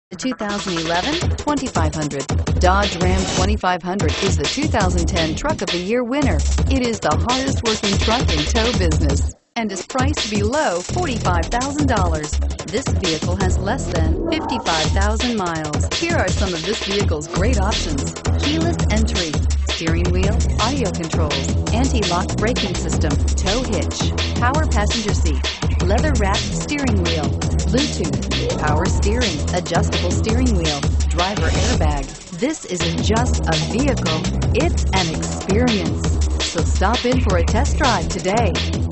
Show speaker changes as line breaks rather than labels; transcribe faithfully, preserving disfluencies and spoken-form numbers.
The two thousand eleven twenty-five hundred. Dodge Ram twenty-five hundred is the two thousand ten Truck of the Year winner. It is the hardest working truck in tow business and is priced below forty-five thousand dollars. This vehicle has less than fifty-five thousand miles. Here are some of this vehicle's great options: keyless entry, steering wheel audio controls, anti-lock braking system, tow hitch, power passenger seat, leather-wrapped steering wheel, Bluetooth, power steering, adjustable steering wheel, driver airbag. This isn't just a vehicle, it's an experience. So stop in for a test drive today.